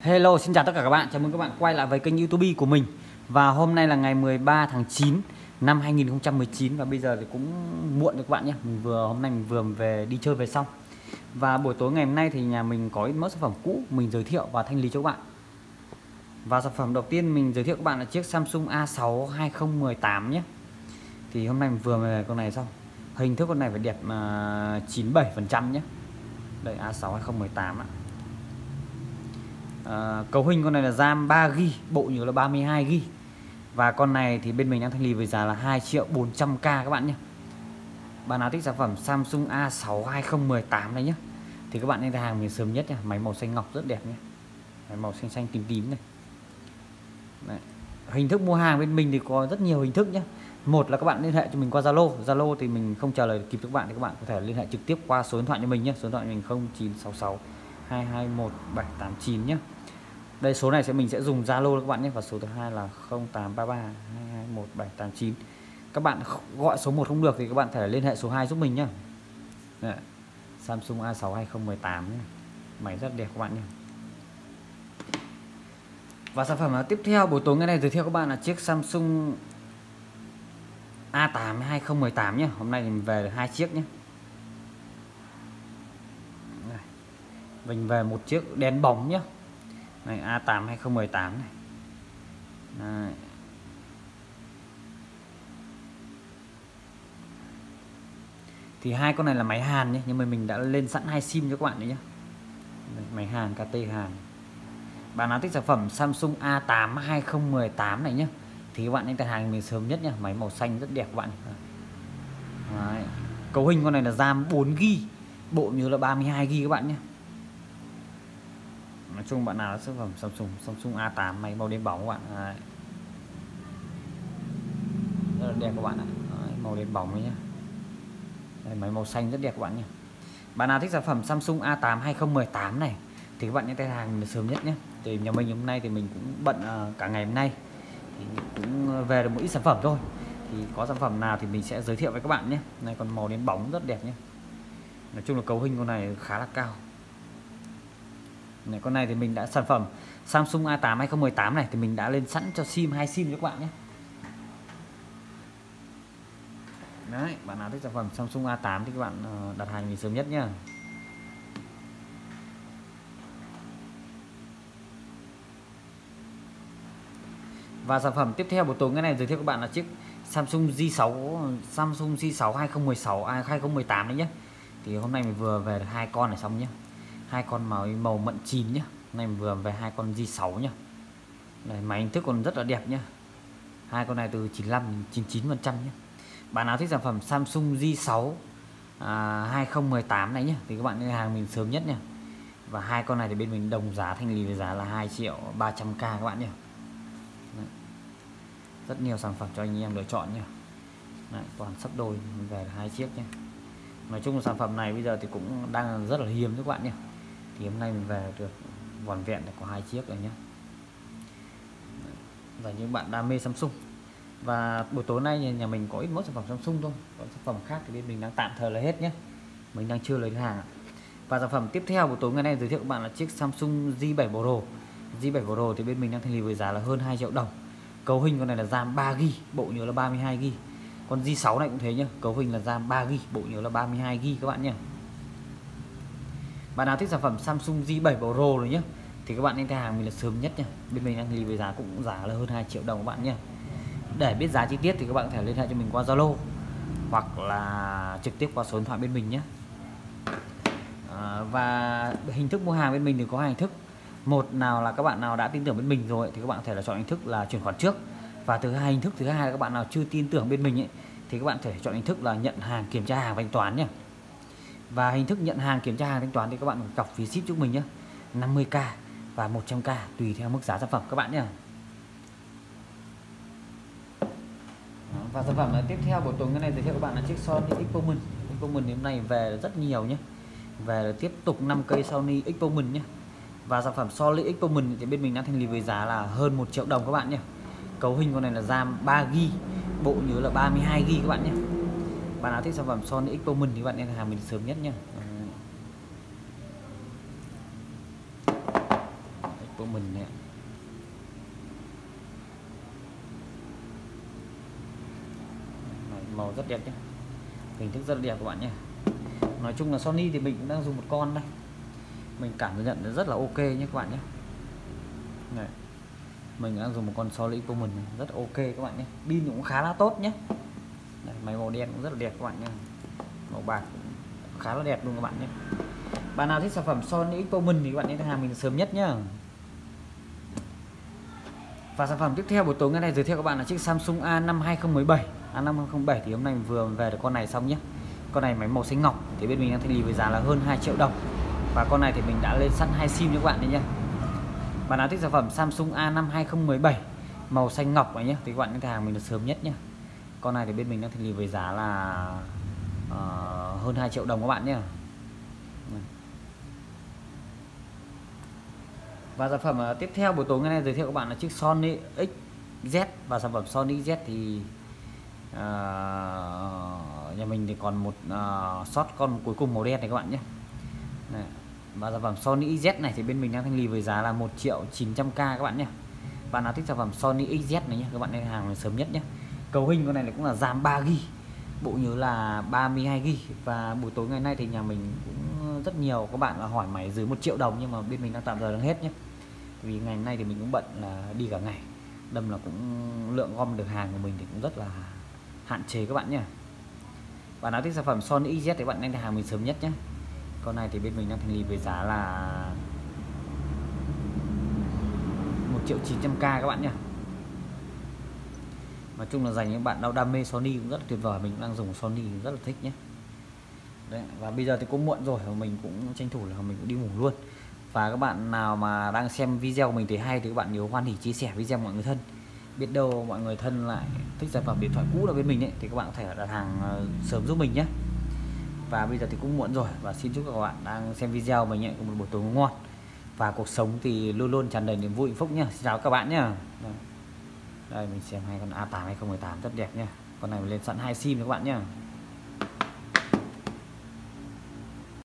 Hello, xin chào tất cả các bạn. Chào mừng các bạn quay lại với kênh YouTube của mình. Và hôm nay là ngày 13 tháng 9 năm 2019 và bây giờ thì cũng muộn rồi các bạn nhé. Hôm nay mình vừa về đi chơi về xong. Và buổi tối ngày hôm nay thì nhà mình có ít mẫu sản phẩm cũ mình giới thiệu và thanh lý cho các bạn. Và sản phẩm đầu tiên mình giới thiệu các bạn là chiếc Samsung A6 2018 nhé. Thì hôm nay mình vừa về con này xong. Hình thức con này phải đẹp 97% nhé. Đây A6 2018 ạ. Cấu hình con này là RAM 3GB, bộ nhớ là 32GB. Và con này thì bên mình đang thanh lý với giá là 2.400.000 các bạn nhé. Bạn nào thích sản phẩm Samsung A6 2018 này nhé thì các bạn nên đặt hàng mình sớm nhất nha. Máy màu xanh ngọc rất đẹp nhé. Máy màu xanh xanh tím tím này. Đấy. Hình thức mua hàng bên mình thì có rất nhiều hình thức nhé. Một là các bạn liên hệ cho mình qua Zalo thì mình không trả lời kịp các bạn thì các bạn có thể liên hệ trực tiếp qua số điện thoại cho mình nhé. Số điện thoại mình 0966 221 789 nhé. Đây số này mình sẽ dùng Zalo các bạn nhé. Và số thứ hai là 0833 221 789. Các bạn gọi số 1 không được thì các bạn thể liên hệ số 2 giúp mình nhé. Đấy. Samsung A6 2018 nhé. Máy rất đẹp các bạn nhé. Và sản phẩm tiếp theo buổi tối ngày này giới thiệu các bạn là chiếc Samsung A8 2018 nhé. Hôm nay mình về được 2 chiếc nhé. Mình về một chiếc đèn bóng nhé. Này A8 2018 này. Đấy. Thì hai con này là máy Hàn nhé, nhưng mà mình đã lên sẵn 2 sim cho các bạn đấy nhé. Máy Hàn, KT Hàn. Bạn nào thích sản phẩm Samsung A8 2018 này nhé thì các bạn nên đặt hàng mình sớm nhất nhé. Máy màu xanh rất đẹp các bạn. Đấy. Cấu hình con này là RAM 4GB, bộ nhớ là 32GB các bạn nhé. Nói chung bạn nào sản phẩm Samsung A8 máy màu đen bóng các bạn. Đấy. Rất là đẹp các bạn ạ. Đấy, màu đen bóng đấy nhé. Đây, máy màu xanh rất đẹp các bạn nhé. Bạn nào thích sản phẩm Samsung A8 2018 này thì các bạn nhé đặt hàng sớm nhất nhé. Thì nhà mình hôm nay thì mình cũng bận cả ngày hôm nay thì cũng về được một ít sản phẩm thôi. Thì có sản phẩm nào thì mình sẽ giới thiệu với các bạn nhé. Này còn màu đen bóng rất đẹp nhé. Nói chung là cấu hình con này khá là cao. Này con này thì mình đã sản phẩm Samsung A8 2018 này thì mình đã lên sẵn cho sim 2 sim cho các bạn nhé. Đấy, bạn nào thích sản phẩm Samsung A8 thì các bạn đặt hàng mình sớm nhất nhé. Và sản phẩm tiếp theo buổi tối ngày này giới thiệu các bạn là chiếc Samsung J6 2018 đấy nhé. Thì hôm nay mình vừa về được 2 con này xong nhé. 2 con màu mận chìm nhé. Hôm nay mình vừa về 2 con J6 nhé. Đây, máy hình thức còn rất là đẹp nhé. Hai con này từ 95 đến 99% nhé. Bạn nào thích sản phẩm Samsung J6 2018 này nhé thì các bạn nên hàng mình sớm nhất nhé. Và hai con này thì bên mình đồng giá thanh lý với giá là 2.300.000 các bạn nhé. Đấy. Rất nhiều sản phẩm cho anh em lựa chọn nhé. Đấy, toàn sắp đôi về 2 chiếc nhé. Nói chung là sản phẩm này bây giờ thì cũng đang rất là hiếm các bạn nhé. Thì hôm nay mình về được vỏn vẹn có 2 chiếc rồi nhé. Và những bạn đam mê Samsung. Và buổi tối nay nhà mình có ít mẫu sản phẩm Samsung thôi. Còn sản phẩm khác thì bên mình đang tạm thời là hết nhé. Mình đang chưa lấy hàng ạ. Và sản phẩm tiếp theo buổi tối ngày nay giới thiệu các bạn là chiếc Samsung J7 Pro. J7 Pro thì bên mình đang thanh lý với giá là hơn 2 triệu đồng. Cấu hình con này là RAM 3GB, bộ nhớ là 32GB. Con J6 này cũng thế nhá, cấu hình là RAM 3GB, bộ nhớ là 32GB các bạn nhé. Bạn nào thích sản phẩm Samsung J7 Pro rồi nhé thì các bạn nên đặt hàng mình là sớm nhất nhá. Bên mình đang thanh lý với giá cũng giá là hơn 2 triệu đồng các bạn nhé. Để biết giá chi tiết thì các bạn có thể liên hệ cho mình qua Zalo hoặc là trực tiếp qua số điện thoại bên mình nhé. Và hình thức mua hàng bên mình thì có hai hình thức. Một nào là các bạn nào đã tin tưởng bên mình rồi thì các bạn có thể là chọn hình thức là chuyển khoản trước. Và hình thức thứ hai là các bạn nào chưa tin tưởng bên mình ấy, thì các bạn có thể chọn hình thức là nhận hàng, kiểm tra hàng và thanh toán nhé. Và hình thức nhận hàng, kiểm tra hàng, thanh toán thì các bạn cọc phí ship giúp mình nhé, 50.000 và 100.000 tùy theo mức giá sản phẩm các bạn nhé. Và sản phẩm tiếp theo buổi tối ngày này giới thiệu các bạn là chiếc Sony Xperia. Xperia hôm nay về rất nhiều nhé. Về tiếp tục 5 cây Sony Xperia nhé. Và sản phẩm Sony Xperia thì bên mình đã thanh lý với giá là hơn 1 triệu đồng các bạn nhé. Cấu hình con này là RAM 3GB, bộ nhớ là 32GB các bạn nhé. Bạn nào thích sản phẩm Sony Xperia thì bạn nên hàng mình sớm nhất nhé. của mình này. Màu rất đẹp nhé, hình thức rất đẹp các bạn nhé. Nói chung là Sony thì mình cũng đang dùng một con đây, mình cảm nhận rất là ok nhé các bạn nhé. Này, mình đang dùng một con Sony Xperia rất ok các bạn nhé, pin cũng khá là tốt nhé. Đây, máy màu đen cũng rất là đẹp các bạn nhé, màu bạc cũng khá là đẹp luôn các bạn nhé. Bạn nào thích sản phẩm Sony Xperia thì các bạn đến hàng mình sớm nhất nhá. Và sản phẩm tiếp theo buổi tối ngày này giới thiệu các bạn là chiếc Samsung A5 2017. A5 2017 thì hôm nay mình vừa về được con này xong nhé. Con này máy màu xanh ngọc thì bên mình đang thanh lý với giá là hơn 2 triệu đồng. Và con này thì mình đã lên sẵn 2 sim cho các bạn đấy nhé. Bạn nào thích sản phẩm Samsung A5 2017 màu xanh ngọc này nhé thì các bạn đến hàng mình được sớm nhất nhé. Con này thì bên mình đang thanh lý với giá là hơn 2 triệu đồng các bạn nhé. Và sản phẩm tiếp theo buổi tối ngày nay giới thiệu các bạn là chiếc Sony XZ. Và sản phẩm Sony XZ thì nhà mình thì còn một sót con cuối cùng màu đen này các bạn nhé. Này. Và sản phẩm Sony XZ này thì bên mình đang thanh lý với giá là 1.900.000 các bạn nhé. Bạn nào thích sản phẩm Sony XZ này nhé, các bạn nên hàng sớm nhất nhé. Cấu hình con này cũng là RAM 3GB, bộ nhớ là 32GB. Và buổi tối ngày nay thì nhà mình cũng rất nhiều các bạn là hỏi máy dưới 1 triệu đồng, nhưng mà bên mình đang tạm thời đang hết nhé. Vì ngày nay thì mình cũng bận là đi cả ngày, đâm là cũng lượng gom được hàng của mình thì cũng rất là hạn chế các bạn nhé. Bạn nào thích sản phẩm Sony XZ thì bạn nên hàng mình sớm nhất nhé. Con này thì bên mình đang thanh lý với giá là 1.900.000 các bạn nhé. Nói chung là dành những bạn đam mê Sony cũng rất là tuyệt vời, mình cũng đang dùng Sony rất là thích nhé. Đấy, và bây giờ thì cũng muộn rồi, mình cũng tranh thủ là mình cũng đi ngủ luôn. Và các bạn nào mà đang xem video của mình thì hay thì các bạn nhớ hoan hỉ chia sẻ video mọi người thân. Biết đâu mọi người thân lại thích sản phẩm điện thoại cũ ở bên mình ấy, thì các bạn có thể đặt hàng sớm giúp mình nhé. Và bây giờ thì cũng muộn rồi, và xin chúc các bạn đang xem video mình nhé có một buổi tối ngon. Và cuộc sống thì luôn luôn tràn đầy niềm vui hạnh phúc nhé. Xin chào các bạn nhé. Đây mình xem hai con A8 2018 rất đẹp nhé. Con này mình lên sẵn 2 sim các bạn nhé.